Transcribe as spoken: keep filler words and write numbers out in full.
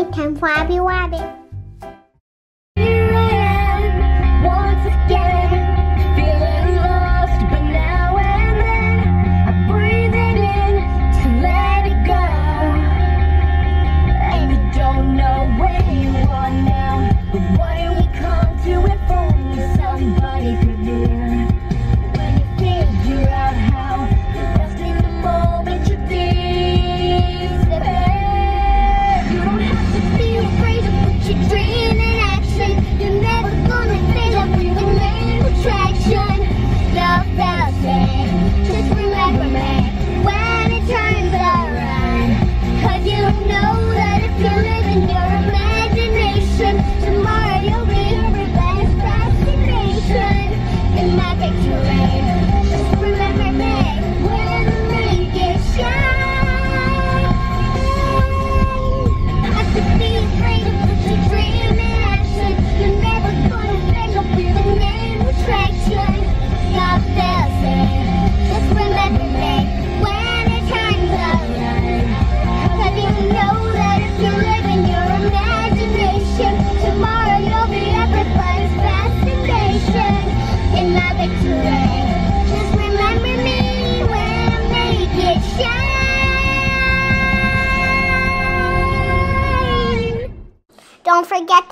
time for Abbie Wabbit. Here I am, once again, feeling lost, but now and then I breathe it in to let it go. And you don't know where you are now, but what do we come to if only somebody could hear? When you figure out how you're lost in the moment, you're disappear. You don't have to be afraid to put your dream in action. You're never gonna fail up with the main attraction. Love thousand, just remember me when it turns around. Cause you know that if you live in your imagination, tomorrow you'll be everybody's fascination. In magic terrain, just remember me when the rain gets shine. Have to be afraid to put your dream in action. You're never gonna fail up with the main attraction. Love thousand, just remember me when it turns around. Cause you know that if you live in your imagination, tomorrow you'll be everybody's fascination. In my victory, just remember me when I make it shine. Don't forget